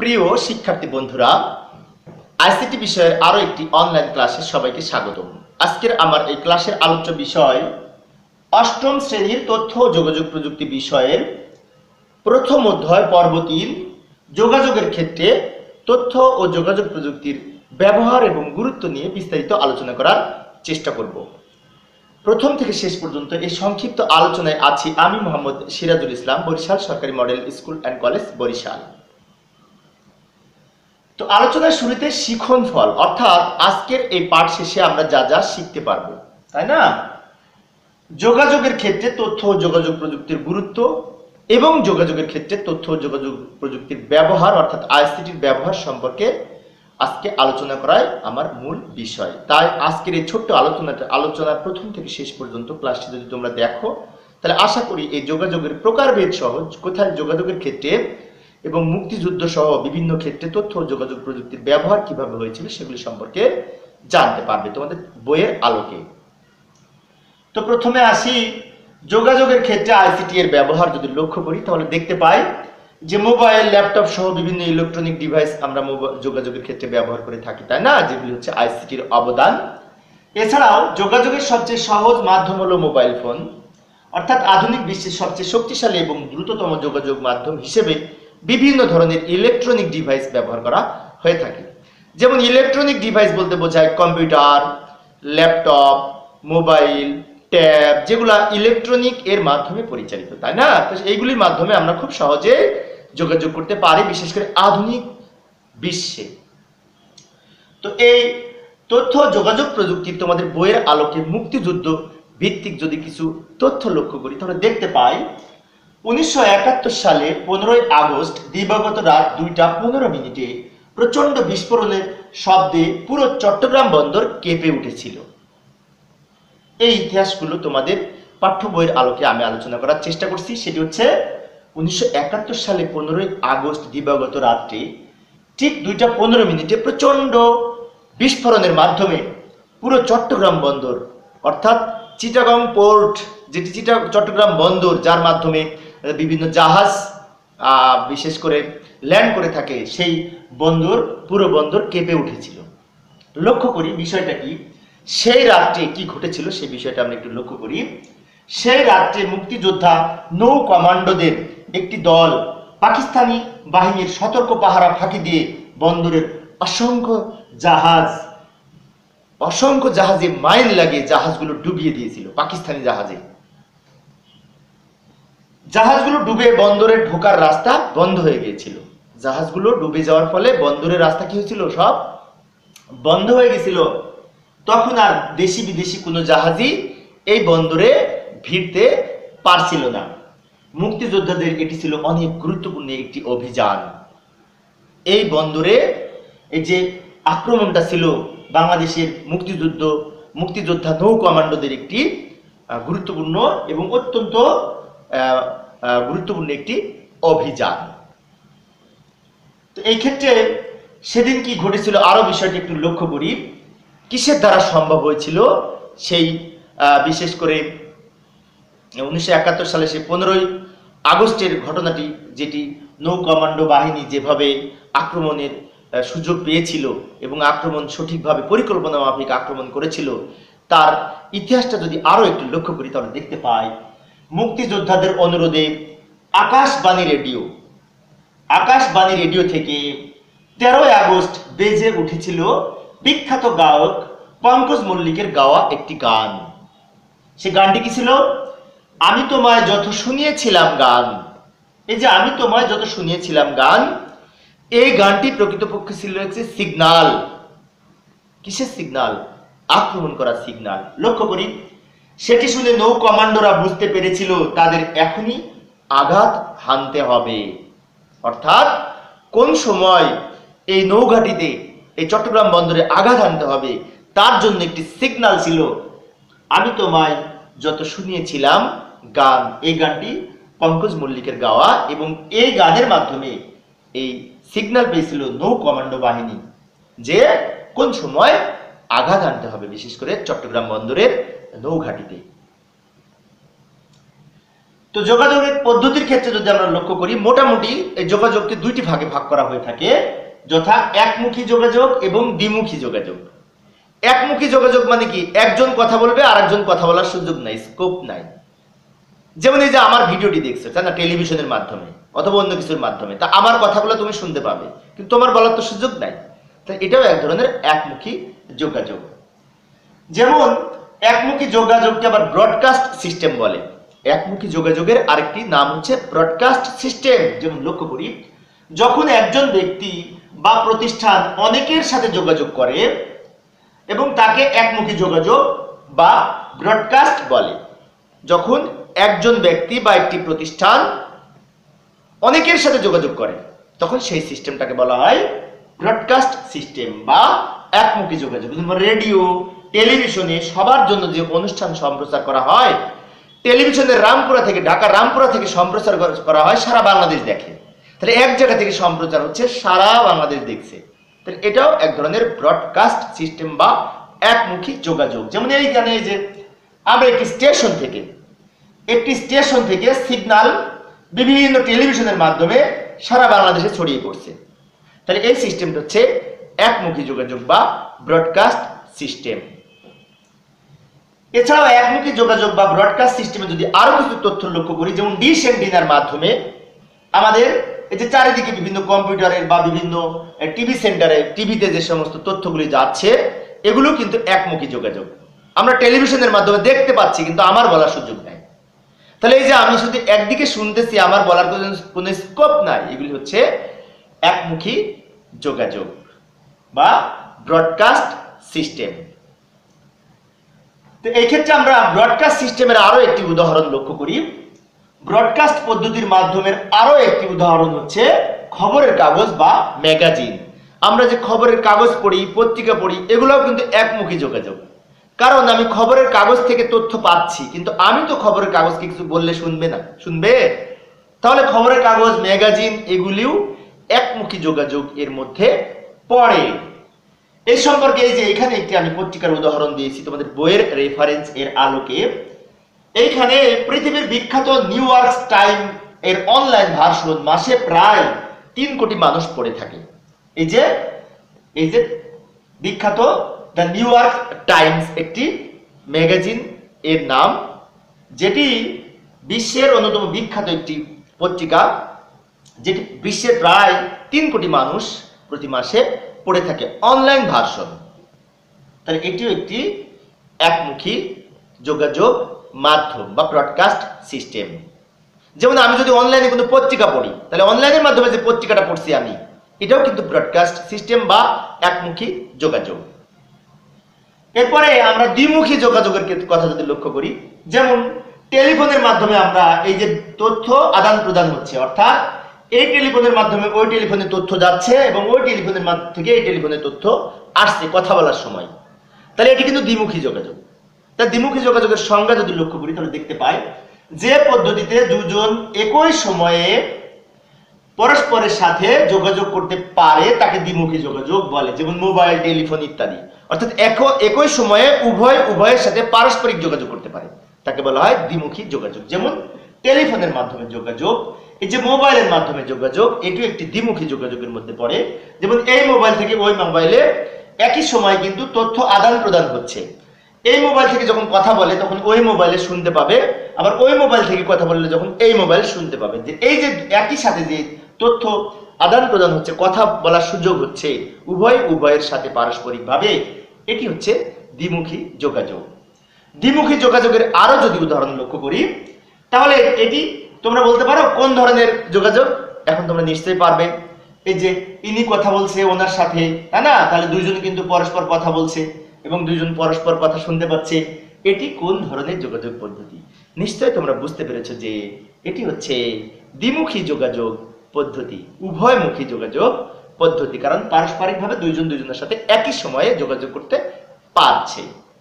প্রিয় শিক্ষার্থী বন্ধুরা, আইসিটি বিষয়ের আরো একটি অনলাইন ক্লাসে সবাইকে স্বাগতম। আজকের আমার এই ক্লাসের আলোচ্য বিষয় অষ্টম শ্রেণীর তথ্য ও যোগাযোগ প্রযুক্তি বিষয়ের প্রথম অধ্যায় পর্ব ৩ যোগাযোগের ক্ষেত্রে তথ্য ও যোগাযোগ প্রযুক্তির ব্যবহার এবং গুরুত্ব নিয়ে বিস্তারিত আলোচনা করার চেষ্টা করব। প্রথম থেকে শেষ পর্যন্ত এই সংক্ষিপ্ত আলোচনায় আছি আমি মোহাম্মদ সিরাজুল ইসলাম, বরিশাল সরকারি model school and college, Barishal. তো আলোচনার শুরুতে শিখন ফল, অর্থাৎ আজকের এই পাঠ শেষে আমরা যা যা শিখতে পারবো, তাই না? যোগাযোগের ক্ষেত্রে তথ্য ও যোগাযোগ প্রযুক্তির গুরুত্ব এবং যোগাযোগের ক্ষেত্রে তথ্য ও যোগাযোগ প্রযুক্তির ব্যবহার অর্থাৎ আইসিটির ব্যবহার সম্পর্কে আজকে আলোচনা করাই আমার মূল বিষয়। তাই আজকের এই ছোট্ট আলোচনার প্রথম থেকে শেষ পর্যন্ত ক্লাসটি যদি তোমরা দেখো, তাহলে আশা করি এই যোগাযোগের প্রকারভেদ সহ কোথায় যোগাযোগের ক্ষেত্রে এবং মুক্তিযুদ্ধ সহ বিভিন্ন ক্ষেত্রে তথ্য ও যোগাযোগ প্রযুক্তির ব্যবহার কিভাবে হয়েছিল সেগুলি সম্পর্কে জানতে পারবে তোমাদের বইয়ের আলোকে। তো প্রথমে আসি, যোগাযোগের ক্ষেত্রে আইসিটি এর ব্যবহার যদি লক্ষ্য করি তাহলে দেখতে পাই যে মোবাইল, ল্যাপটপ সহ বিভিন্ন ইলেকট্রনিক ডিভাইস আমরা যোগাযোগের ক্ষেত্রে ব্যবহার করে থাকি, তাই না? যেগুলি হচ্ছে আইসিটির অবদান। এছাড়াও যোগাযোগের সবচেয়ে সহজ মাধ্যম হলো মোবাইল ফোন, অর্থাৎ আধুনিক বিশ্বের সবচেয়ে শক্তিশালী এবং দ্রুততম যোগাযোগ মাধ্যম হিসেবে বিভিন্ন ধরনের ইলেকট্রনিক ডিভাইস ব্যবহার করা হয়ে থাকে। যেমন ইলেকট্রনিক ডিভাইস বলতে বোঝায় কম্পিউটার, ল্যাপটপ, মোবাইল, ট্যাব, যেগুলা ইলেকট্রনিক এর মাধ্যমে পরিচালিত, তাই না? তো এইগুলির মাধ্যমে আমরা খুব সহজে যোগাযোগ করতে পারি, বিশেষ করে আধুনিক বিশ্বে। তো এই তথ্য যোগাযোগ প্রযুক্তির তোমাদের বইয়ের আলোকে মুক্তিযুদ্ধ ভিত্তিক যদি কিছু তথ্য লক্ষ্য করি তাহলে দেখতে পাই 1971 সালে 15ই আগস্ট দিবাগত রাত 2:15 প্রচন্ড বিস্ফোরণের শব্দে পুরো চট্টগ্রাম বন্দর কেঁপে উঠেছিল। এই ইতিহাসগুলো তোমাদের পাঠ্য বইয়ের আলোকে আমি আলোচনা করার চেষ্টা করছি। সেটি হচ্ছে 1971 সালে 15ই আগস্ট দিবাগত রাত্রে ঠিক 2:15 প্রচন্ড বিস্ফোরণের মাধ্যমে পুরো চট্টগ্রাম বন্দর অর্থাৎ চিটাগং পোর্ট, যেটি চট্টগ্রাম বন্দর, যার মাধ্যমে বিভিন্ন জাহাজ বিশেষ করে ল্যান্ড করে থাকে, সেই বন্দর, পুরো বন্দর কেঁপে উঠেছিল। লক্ষ্য করি বিষয়টা কি, সেই রাত্রে কি ঘটেছিল সেই বিষয়টা আমরা একটু লক্ষ্য করি। সেই রাত্রে মুক্তিযোদ্ধা নৌ কমান্ডোদের একটি দল পাকিস্তানি বাহিনীর সতর্ক পাহারা ফাঁকি দিয়ে বন্দরের অসংখ্য জাহাজে মাইন লাগিয়ে জাহাজগুলো ডুবিয়ে দিয়েছিল। পাকিস্তানি জাহাজগুলো ডুবে বন্দরে ঢোকার রাস্তা বন্ধ হয়ে গিয়েছিল। জাহাজগুলো ডুবে যাওয়ার ফলে বন্দরের রাস্তা কি হয়েছিল, সব বন্ধ হয়ে গেছিল। তখন আর দেশি বিদেশি কোনো জাহাজই এই বন্দরে ভিড়তে পারছিল না। মুক্তিযোদ্ধাদের এটি ছিল অনেক গুরুত্বপূর্ণ একটি অভিযান। এই বন্দরে এই যে আক্রমণটা ছিল বাংলাদেশের মুক্তিযোদ্ধা নৌ কমান্ডোদের একটি গুরুত্বপূর্ণ এবং অত্যন্ত গুরুত্বপূর্ণ একটি অভিযান। তো এই ক্ষেত্রে সেদিন কি ঘটেছিল আরো বিষয়টি একটু লক্ষ্য করি। কিসের দ্বারা সম্ভব হয়েছিল সেই বিশেষ করে 1971 সালে সেই 15ই আগস্টের ঘটনাটি, যেটি নৌ কমান্ডো বাহিনী যেভাবে আক্রমণের সুযোগ পেয়েছিল এবং আক্রমণ সঠিকভাবে পরিকল্পনা মাফিক আক্রমণ করেছিল, তার ইতিহাসটা যদি আরো একটু লক্ষ্য করি তাহলে দেখতে পাই মুক্তিযোদ্ধাদের অনুরোধে আকাশবাণী রেডিও থেকে 13ই আগস্ট বেজে উঠেছিল বিখ্যাত গায়ক পঙ্কজ মল্লিকের গাওয়া একটি গান। সে গানটি কি ছিল? আমি তোমায় যত শুনিয়েছিলাম গান। এই যে আমি তোমায় যত শুনিয়েছিলাম গান, এই গানটি প্রকৃতপক্ষে ছিল একটি সিগন্যাল। কিসের সিগন্যাল? আক্রমণ করার সিগন্যাল। লক্ষ্য করি, সেটি শুনে নৌ কমান্ডোরা বুঝতে পেরেছিল তাদের এখনই আঘাত হানতে হবে। অর্থাৎ কোন সময় এই নৌঘাটিতে, এই চট্টগ্রাম বন্দরে আঘাত হানতে হবে, তার জন্য একটি সিগন্যাল ছিল আমি তোমায় যত শুনিয়েছিলাম গান। এই গানটি পঙ্কজ মল্লিকের গাওয়া এবং এই গানের মাধ্যমে এই সিগন্যাল পেয়েছিল নৌ কমান্ডো বাহিনী যে কোন সময় আঘাত আনতে হবে, বিশেষ করে চট্টগ্রাম বন্দরের নৌঘাটিতে। তো যোগাযোগের পদ্ধতির ক্ষেত্রে যদি আমরা লক্ষ্য করি, মোটামুটি এই যোগাযোগকে দুইটি ভাগে ভাগ করা হয়ে থাকে, যথা একমুখী যোগাযোগ এবং দ্বিমুখী যোগাযোগ। একমুখী যোগাযোগ মানে কি, একজন কথা বলবে আর একজন কথা বলার সুযোগ নাই, স্কোপ নাই। যেমন এই যে আমার ভিডিওটি দেখছো, তাই না, টেলিভিশনের মাধ্যমে অথবা অন্য কিছুর মাধ্যমে, তা আমার কথাগুলো তুমি শুনতে পাবে, কিন্তু তোমার বলার তো সুযোগ নাই। তাই এটাও এক ধরনের একমুখী যোগাযোগ। যেমন একমুখী যোগাযোগকে আবার ব্রডকাস্ট সিস্টেম বলে। একমুখী যোগাযোগের আরেকটি নাম হচ্ছে ব্রডকাস্ট সিস্টেম। যেমন লক্ষ্য করি, যখন একজন ব্যক্তি বা প্রতিষ্ঠান অনেকের সাথে যোগাযোগ করে এবং তাকে একমুখী যোগাযোগ বা ব্রডকাস্ট বলে। যখন একজন ব্যক্তি বা একটি প্রতিষ্ঠান অনেকের সাথে যোগাযোগ করে তখন সেই সিস্টেমটাকে বলা হয় ব্রডকাস্ট সিস্টেম বা একমুখী যোগাযোগ। রেডিও, টেলিভিশনে সবার জন্য যে অনুষ্ঠান সম্প্রচার করা হয়, টেলিভিশনের রামপুরা থেকে, ঢাকা রামপুরা থেকে সম্প্রচার করা হয়, সারা বাংলাদেশ দেখে। তাহলে এক জায়গা থেকে সম্প্রচার হচ্ছে, সারা বাংলাদেশ দেখছে। তাহলে এটাও এক ধরনের ব্রডকাস্ট সিস্টেম বা একমুখী যোগাযোগ। যেমন এইখানে এই যে আমরা একটি স্টেশন থেকে সিগন্যাল বিভিন্ন টেলিভিশনের মাধ্যমে সারা বাংলাদেশে ছড়িয়ে পড়ছে। তাহলে এই সিস্টেমটা হচ্ছে একমুখী যোগাযোগ বা ব্রডকাস্ট সিস্টেম। এছাড়াও একমুখী যোগাযোগ বা ব্রডকাস্ট সিস্টেমে যদি আরো কিছু তথ্য লক্ষ্য করি, যেমন ডিশ অ্যান্টেনার মাধ্যমে আমাদের এই যে চারিদিকে বিভিন্ন কম্পিউটারের বা বিভিন্ন টিভি সেন্টারে, টিভিতে যে সমস্ত তথ্যগুলি যাচ্ছে, এগুলো কিন্তু একমুখী যোগাযোগ। আমরা টেলিভিশনের মাধ্যমে দেখতে পাচ্ছি, কিন্তু আমার বলার সুযোগ নাই। তাহলে এই যে আমি শুধু একদিকে শুনতেছি, আমার বলার কোনো স্কোপ নাই, এগুলি হচ্ছে একমুখী যোগাযোগ বা ব্রডকাস্ট সিস্টেম। তো এই ক্ষেত্রে আমরা ব্রডকাস্ট সিস্টেমের আরো একটি উদাহরণ লক্ষ্য করি। ব্রডকাস্ট পদ্ধতির মাধ্যমের আরো একটি উদাহরণ হচ্ছে খবরের কাগজ বা ম্যাগাজিন। আমরা যে খবরের কাগজ পড়ি, পত্রিকা পড়ি, এগুলোও কিন্তু একমুখী যোগাযোগ। কারণ আমি খবরের কাগজ থেকে তথ্য পাচ্ছি, কিন্তু আমি তো খবরের কাগজকে কিছু বললে শুনবে না, শুনবে? তাহলে খবরের কাগজ, ম্যাগাজিন এগুলিও একমুখী যোগাযোগ এর মধ্যে পড়ে। এই সম্পর্কে এই যে এখানে একটি আমি পত্রিকার উদাহরণ দিয়েছি তোমাদের বইয়ের রেফারেন্স এর আলোকে। এইখানে পৃথিবীর বিখ্যাত নিউ ইয়র্ক টাইম এর অনলাইন ভার্সন মাসে প্রায় 3 কোটি মানুষ পড়ে থাকে। এই যে বিখ্যাত দ্য নিউ ইয়র্ক টাইমস একটি ম্যাগাজিন এর নাম, যেটি বিশ্বের অন্যতম বিখ্যাত একটি পত্রিকা, যেটি বিশ্বের প্রায় 3 কোটি মানুষ প্রতি মাসে পড়ে থাকে, অনলাইন ভার্সন। তাহলে এটিও একটি একমুখী যোগাযোগ মাধ্যম বা ব্রডকাস্ট সিস্টেম। যেমন আমি যদি অনলাইনে কোনো পত্রিকা পড়ি, তাহলে অনলাইনের মাধ্যমে যে পত্রিকাটা পড়ছি আমি, এটাও কিন্তু ব্রডকাস্ট সিস্টেম বা একমুখী যোগাযোগ। এরপরে আমরা দ্বিমুখী যোগাযোগের কথা যদি লক্ষ্য করি, যেমন টেলিফোনের মাধ্যমে আমরা এই যে তথ্য আদান প্রদান হচ্ছে, অর্থাৎ এই টেলিফোনের মাধ্যমে ওই টেলিফোনে তথ্য যাচ্ছে এবং ওই টেলিফোনের থেকে এই টেলিফোনে তথ্য আসছে কথা বলার সময়। তাহলে এটি কিন্তু দ্বিমুখী যোগাযোগ। তাই দ্বিমুখী যোগাযোগের সংজ্ঞা যদি লক্ষ্য করি, তাহলে দেখতে পাই যে পদ্ধতিতে দুজন একই সময়ে পরস্পরের সাথে যোগাযোগ করতে পারে তাকে দ্বিমুখী যোগাযোগ বলে। যেমন মোবাইল, টেলিফোন ইত্যাদি, অর্থাৎ একই সময়ে উভয়ের সাথে পারস্পরিক যোগাযোগ করতে পারে, তাকে বলা হয় দ্বিমুখী যোগাযোগ। যেমন টেলিফোনের মাধ্যমে যোগাযোগ, এই যে মোবাইলের মাধ্যমে যোগাযোগ, এটিও একটি দ্বিমুখী যোগাযোগের মধ্যে পড়ে। যেমন এই মোবাইল থেকে ওই মোবাইলে একই সময় কিন্তু তথ্য আদান প্রদান হচ্ছে। এই মোবাইল থেকে যখন কথা বলে তখন ওই মোবাইলে শুনতে পাবে, আবার ওই মোবাইল থেকে কথা বললে যখন এই মোবাইল শুনতে পাবে। যে এই যে একই সাথে যে তথ্য আদান প্রদান হচ্ছে, কথা বলার সুযোগ হচ্ছে উভয়ের সাথে পারস্পরিকভাবে, এটি হচ্ছে দ্বিমুখী যোগাযোগ। দ্বিমুখী যোগাযোগের আরো যদি উদাহরণ লক্ষ্য করি, তাহলে এটি তোমরা বলতে পারো কোন ধরনের যোগাযোগ? এখন তোমরা নিশ্চয়ই পারবে। এই যে ইনি কথা বলছে ওনার সাথে, তাই না? তাহলে দুইজন কিন্তু পরস্পর কথা বলছে এবং দুইজন পরস্পর কথা শুনতে পাচ্ছে। এটি কোন ধরনের যোগাযোগ পদ্ধতি? নিশ্চয়ই তোমরা বুঝতে পেরেছো যে এটি হচ্ছে দ্বিমুখী যোগাযোগ পদ্ধতি, উভয়মুখী যোগাযোগ পদ্ধতি, কারণ পারস্পরিকভাবে দুইজন দুইজনের সাথে একই সময়ে যোগাযোগ করতে পারছে।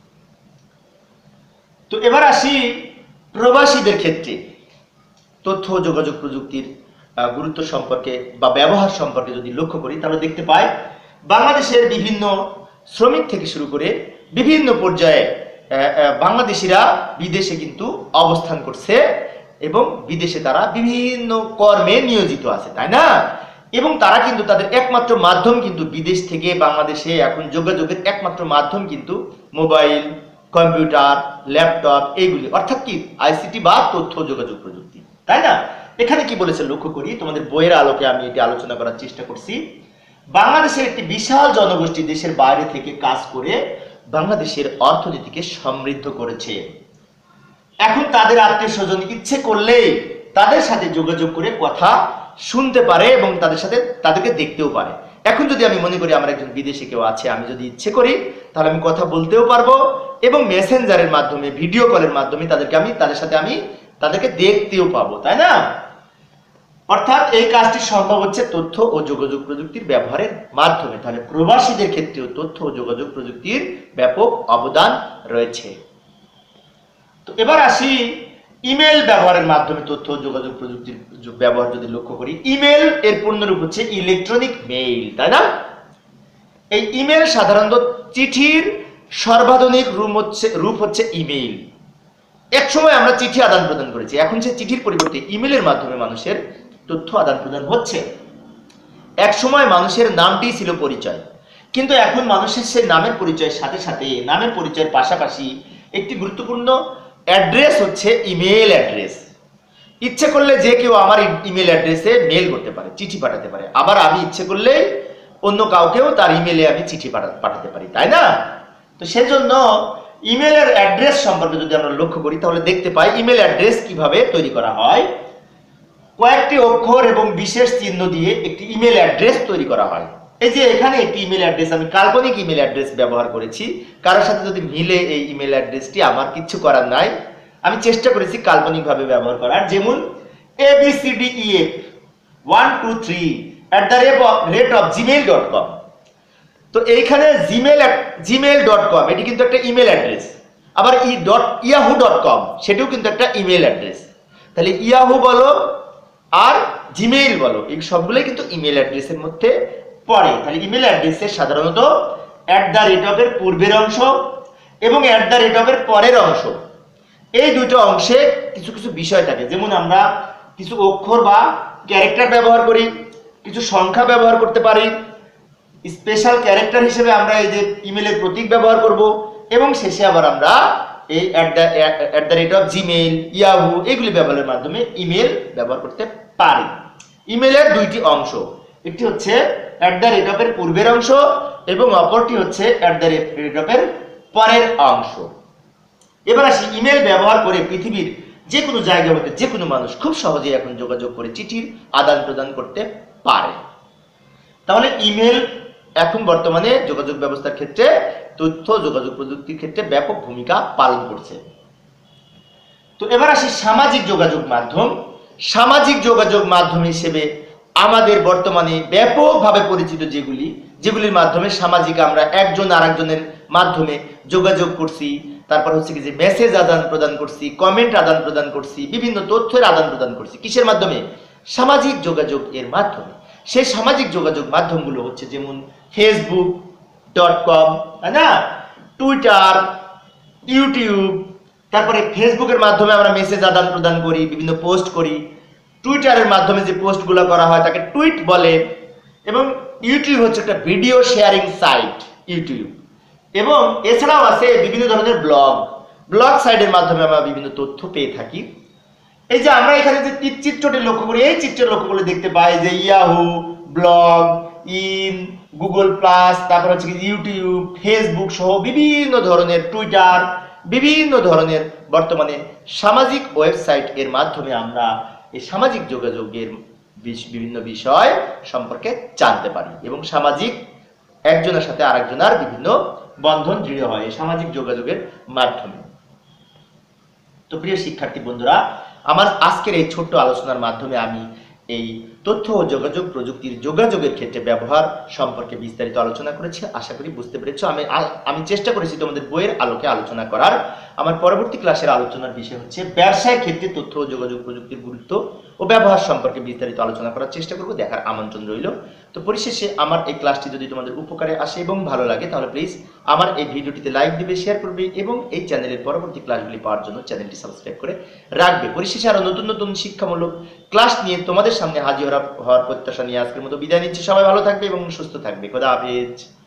তো এবার আসি প্রবাসীদের ক্ষেত্রে তথ্য যোগাযোগ প্রযুক্তির গুরুত্ব সম্পর্কে বা ব্যবহার সম্পর্কে যদি লক্ষ্য করি, তাহলে দেখতে পাই বাংলাদেশের বিভিন্ন শ্রমিক থেকে শুরু করে বিভিন্ন পর্যায়ে বাংলাদেশিরা বিদেশে কিন্তু অবস্থান করছে এবং বিদেশে তারা বিভিন্ন কর্মে নিয়োজিত আছে, তাই না? এবং তারা কিন্তু তাদের একমাত্র মাধ্যম কিন্তু বিদেশ থেকে বাংলাদেশে এখন যোগাযোগের একমাত্র মাধ্যম কিন্তু মোবাইল, কম্পিউটার, ল্যাপটপ এইগুলি, অর্থাৎ কি আইসিটি বা তথ্য যোগাযোগ প্রযুক্তি, তাই না? এখানে কি বলেছে লক্ষ্য করি, তোমাদের বইয়ের আলোকে আমি এটি আলোচনা করার চেষ্টা করছি। বাংলাদেশের একটি বিশাল জনগোষ্ঠী দেশের বাইরে থেকে কাজ করে বাংলাদেশের অর্থনীতিকে সমৃদ্ধ করেছে। এখন তাদের আত্মীয় স্বজন ইচ্ছে করলে তাদের সাথে যোগাযোগ করে কথা শুনতে পারে এবং তাদেরকে দেখতেও পারে। এখন যদি আমি মনে করি আমার একজন বিদেশে কেউ আছে, আমি যদি ইচ্ছে করি তাহলে আমি কথা বলতেও পারবো এবং মেসেঞ্জারের মাধ্যমে, ভিডিও কলের মাধ্যমে তাদেরকে দেখতেও পাবো, তাই না? অর্থাৎ এই কাজটি সম্ভব হচ্ছে তথ্য ও যোগাযোগ প্রযুক্তির ব্যবহারের মাধ্যমে। তাহলে প্রবাসীদের ক্ষেত্রেও তথ্য ও যোগাযোগ প্রযুক্তির ব্যাপক অবদান রয়েছে। তো এবার আসি ইমেল ব্যবহারের মাধ্যমে তথ্য ও যোগাযোগ প্রযুক্তির ব্যবহার যদি লক্ষ্য করি। ইমেল এর পূর্ণরূপ হচ্ছে ইলেকট্রনিক মেইল, তাই না? এই ইমেল সাধারণত চিঠির সর্বাধুনিক রূপ হচ্ছে ইমেইল। এক সময় আমরা চিঠি আদান প্রদান করেছি, এখন সে চিঠির পরিবর্তে ইমেলের মাধ্যমে মানুষের তথ্য আদান প্রদান হচ্ছে। এক সময় মানুষের নামটি ছিল পরিচয়, কিন্তু এখন মানুষের সে নামের পরিচয়ের সাথে সাথে, নামের পরিচয়ের পাশাপাশি একটি গুরুত্বপূর্ণ অ্যাড্রেস হচ্ছে ইমেল অ্যাড্রেস। ইচ্ছে করলে যে কেউ আমার ইমেল অ্যাড্রেসে মেল করতে পারে, চিঠি পাঠাতে পারে। আবার আমি ইচ্ছে করলে অন্য কাউকেও তার ইমেলে আমি চিঠি পাঠাতে পারি, তাই না? তো সেজন্য ইমেলের অ্যাড্রেস সম্পর্কে যদি আমরা লক্ষ্য করি তাহলে দেখতে পাই ইমেল অ্যাড্রেস কিভাবে তৈরি করা হয়। কয়েকটি অক্ষর এবং বিশেষ চিহ্ন দিয়ে একটি ইমেল অ্যাড্রেস তৈরি করা হয়। এই যে এখানে একটি ইমেল অ্যাড্রেস, আমি কাল্পনিক ইমেল অ্যাড্রেস ব্যবহার করেছি। কারোর সাথে যদি মিলে এই ইমেল অ্যাড্রেসটি, আমার কিচ্ছু করার নাই, আমি চেষ্টা করেছি কাল্পনিকভাবে ব্যবহার করার। যেমন abcdef123@gmail.com। তো এইখানে gmail.com এটি কিন্তু একটা ইমেল অ্যাড্রেস। আবার yahoo.com সেটিও কিন্তু একটা ইমেল অ্যাড্রেস। তাহলে ইয়াহু বলো আর জিমেইল বলো, এই সবগুলোই কিন্তু ইমেল অ্যাড্রেসের মধ্যে পড়ে। তাহলে ইমেল অ্যাড্রেসের সাধারণত @এর পূর্বের অংশ এবং @এর পরের অংশ, এই দুটো অংশে কিছু কিছু বিষয় থাকে। যেমন আমরা কিছু অক্ষর বা ক্যারেক্টার ব্যবহার করি, কিছু সংখ্যা ব্যবহার করতে পারি, স্পেশাল ক্যারেক্টার হিসেবে আমরা এই যে ইমেলের প্রতীক ব্যবহার করব, এবং শেষে আবার আমরা এই @gmail, ইয়াহু এগুলি ব্যবহারের মাধ্যমে ইমেল ব্যবহার করতে পারি। ইমেলের দুইটি অংশ, একটি হচ্ছে @এর পূর্বের অংশ এবং অপরটি হচ্ছে @এর পরের অংশ। এবার আসি, ইমেল ব্যবহার করে পৃথিবীর যে কোনো জায়গা হতে যে কোনো মানুষ খুব সহজেই এখন যোগাযোগ করে চিঠির আদান প্রদান করতে পারে। তাহলে ইমেল এখন বর্তমানে যোগাযোগ ব্যবস্থার ক্ষেত্রে, তথ্য যোগাযোগ প্রযুক্তির ক্ষেত্রে ব্যাপক ভূমিকা পালন করছে। তো এবার আসি সামাজিক যোগাযোগ মাধ্যম। সামাজিক যোগাযোগ মাধ্যম হিসেবে আমাদের বর্তমানে ব্যাপকভাবে পরিচিত যেগুলির মাধ্যমে সামাজিক আমরা একজন আরেকজনের মাধ্যমে যোগাযোগ করছি, তারপর হচ্ছে কি যে মেসেজ আদান প্রদান করছি, কমেন্ট আদান প্রদান করছি, বিভিন্ন তথ্যের আদান প্রদান করছি। কিসের মাধ্যমে? সামাজিক যোগাযোগ এর মাধ্যমে। সেই সামাজিক যোগাযোগ মাধ্যমগুলো হচ্ছে যেমন facebook.com, তাই না, টুইটার, ইউটিউব। তারপরে ফেসবুকের মাধ্যমে আমরা মেসেজ আদান প্রদান করি, বিভিন্ন পোস্ট করি। টুইটারের মাধ্যমে যে পোস্টগুলো করা হয় তাকে টুইট বলে। এবং ইউটিউব হচ্ছে একটা ভিডিও শেয়ারিং সাইট, ইউটিউব। এবং এছাড়াও আছে বিভিন্ন ধরনের ব্লগ সাইটের মাধ্যমে আমরা বিভিন্ন তথ্য পেয়ে থাকি। এই যে আমরা এখানে যে চিত্রটি লক্ষ্য করি, এই চিত্র লক্ষ্য করলে দেখতে পাই যে ইয়াহু, ব্লগ, গুগল প্লাস, তারপর হচ্ছে ইউটিউব, ফেসবুক সহ বিভিন্ন ধরনের, টুইটার, বিভিন্ন ধরনের বর্তমানে সামাজিক ওয়েবসাইট এর মাধ্যমে আমরা এই সামাজিক যোগাযোগের বিভিন্ন বিষয় সম্পর্কে জানতে পারি এবং সামাজিক একজনের সাথে আরেকজনের বিভিন্ন বন্ধন দৃঢ় হয় এই সামাজিক যোগাযোগের মাধ্যমে। তো প্রিয় শিক্ষার্থী বন্ধুরা, আমার আজকের এই ছোট্ট আলোচনার মাধ্যমে আমি এই তথ্য ও যোগাযোগ প্রযুক্তির যোগাযোগের ক্ষেত্রে ব্যবহার সম্পর্কে বিস্তারিত আলোচনা করেছি। আশা করি বুঝতে পেরেছো। আমি চেষ্টা করেছি তোমাদের বইয়ের আলোকে আলোচনা করার। আমার পরবর্তী ক্লাসের আলোচনার বিষয় হচ্ছে ব্যবসায়ের ক্ষেত্রে তথ্য ও যোগাযোগ প্রযুক্তির গুরুত্ব ও ব্যবহার সম্পর্কে বিস্তারিত আলোচনা করার চেষ্টা করব। দেখার আমন্ত্রণ রইল। তো পরিশেষে আমার এই ক্লাসটি যদি তোমাদের উপকারে আসে এবং ভালো লাগে তাহলে প্লিজ আমার এই ভিডিওটিতে লাইক দিবে, শেয়ার করবে এবং এই চ্যানেলের পরবর্তী ক্লাসগুলি পাওয়ার জন্য চ্যানেলটি সাবস্ক্রাইব করে রাখবে। পরিশেষে আরো নতুন নতুন শিক্ষামূলক ক্লাস নিয়ে তোমাদের সামনে হাজির হওয়ার প্রত্যাশা নিয়ে আজকের মতো বিদায় নিচ্ছি। সবাই ভালো থাকবে এবং সুস্থ থাকবে। খোদা হাফেজ।